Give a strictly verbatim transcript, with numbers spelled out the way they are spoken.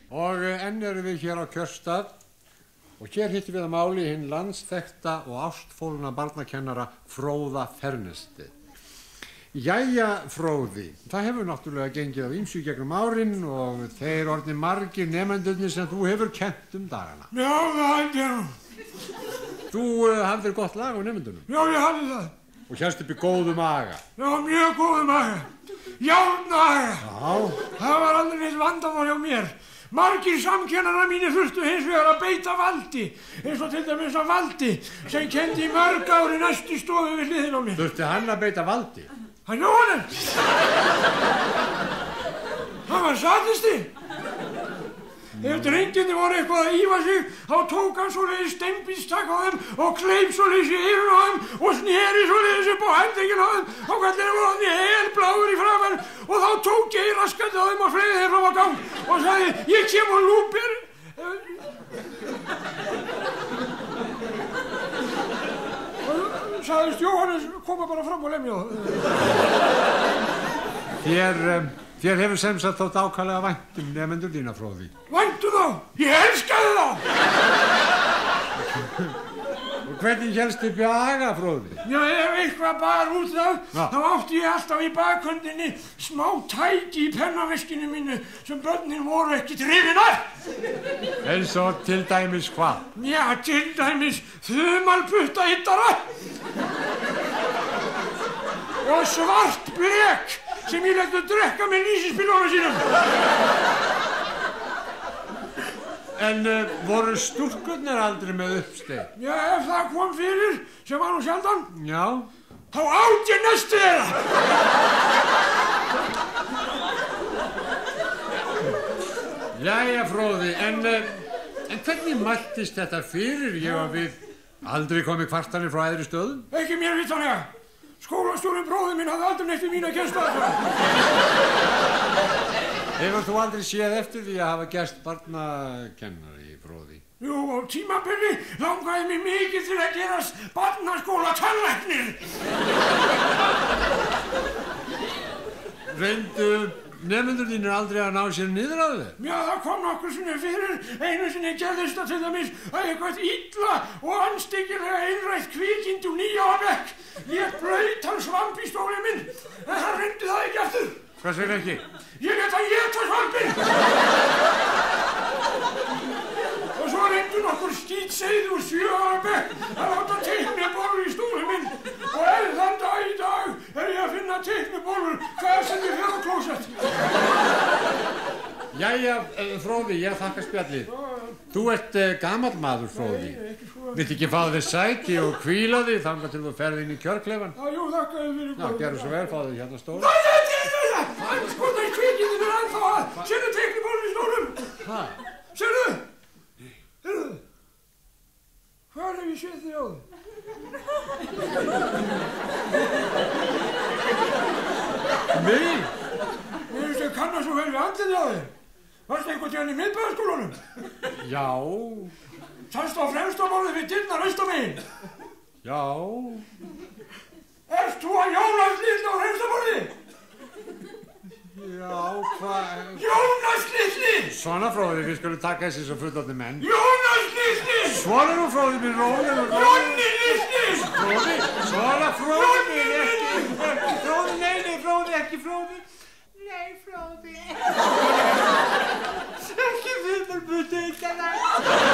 Og enn erum við hér á kjörstað og hér hittum við að máli hinn landsþekkta og ástfólna barnakennara Fróða Fernestið. Jæja, Fróði, það hefur náttúrulega gengið á ýmsu gegnum árin og þeir orðni margir nemendurnir sem þú hefur kennt um dagana. Já, það held ég nú. Þú uh, hafðir gott lag á nemendunum? Já, ég hafði það. Og hérst upp í góðu maga? Já, mjög góðu maga. Járnaga. Já. Það var aldrei neitt vandamál hjá mér. Margir samkennara mínir þurftu hins vegar að beita valdi, eins og til dæmis að Valdi, sem kenndi í mörg ári næstu stofu við hliðin á mér. Þurfti hann að beita valdi? Hann Jóhannes. Hann var sadisti. Ef drengirnir voru eitthvað að ífa sig, þá tók hann svoleiðis steinbítstak á þeim og kleip svoleiðis í eyrun á þeim og sneri svoleiðis upp á hendingin á þeim og kallir voru hann í helbláður í framan og þá tók ég raskandi á þeim og fleiði þeim fram á gang og sagði, ég kem og lúpir. Og sagðist Jóhannes, koma bara fram og lemja það. Þér... Um... Þér hefur sem sagt þótt ákaflega vænt um nemendur þína, Fróði. Væntu þá? Ég elskaði þá! Og hvernig hélst upp í aga, Fróði? Já, ef eitthvað bar út það, ja. Þá átti ég alltaf í bakhöndinni smá tæki í pennaveskinu mínu sem börnin voru ekki drifin af. Eins og til dæmis hvað? Já, til dæmis þumalputta hittara. Og svart blek. Sem ég lætti að drekka með lýsispillunum sínum. En uh, voru stúlkurnar aldrei með uppsteig? Já, ef það kom fyrir, sem var nú sjaldan. Já. Þá átt ég næstu þeirra. Jæja, Fróði, en, uh, en hvernig mæltist þetta fyrir? Ég var við aldrei komið kvartanir frá æðri stöðum? Ekki mér vitanlega. Skólastjórinn bróðir minn hafði aldrei neitt við mína kennslu að það. Hefur þú aldrei séð eftir því að hafa gerst barnakennari, Fróði? Jú, á tímabili langaði mig mikið til að gerast barnaskóla tannlæknir. Reyndu nemendur þínir aldrei að ná sér niður að þér? Já, það kom nokkur sinni fyrir. Einu sinni gerðist það til dæmis að eitthvað illa og anstíkilega einrætt kvikindi úr nýja á bekk. Ég braut hann svamp í stólinn minn, en hann reyndi það ekki aftur. Hvað segir ekki? Ég lét hann éta svampinn. Og svo reyndu nokkur skítseið úr sjö ára bekk að láta teikniborður í stólinn minn. Og enn þann dag í dag er ég að finna teikniborður hvað sem ég hef á klósett. Jæja, Fróði, ég þakka spjallið. Þú ert uh, gamall maður, Fróði. Vilt ekki fá þér sæti og hvíla þig þangað til þú ferð inn í kjörklefan? Já, jú, þakka þér fyrir. Já, gerðu svo vel, fá þig hérna stóla. Nei, nei, nei, nei, nei, hann skotar kvikindin er ennþá að. Sérðu teikniborðin í stólum? Hæ? Sérðu? Sérðu? Hvar hef ég séð þig á þig? Nei? Ég veist að kannar svo vel við andlið á þig. Varstu einhvern tíðan í miðbæðarskólanum? Já. Sannst á fremstaborði við dyrnar austamegin? Já. Erst þú að Jónas Litli á fremstaborði? Já, hvað? Jónas Litli! Svona, Fróði, við skulum taka þessi svo fullorðni menn. Jónas Litli! Svona nú, Fróði, minn rólegur. Jónni Litli! Fróði, svona, Fróði, minn, ekki, ekki, Fróði, nei, nei, Fróði, ekki, Fróði. Nei, Fróði. Ekki fyrir bútið, ekki það.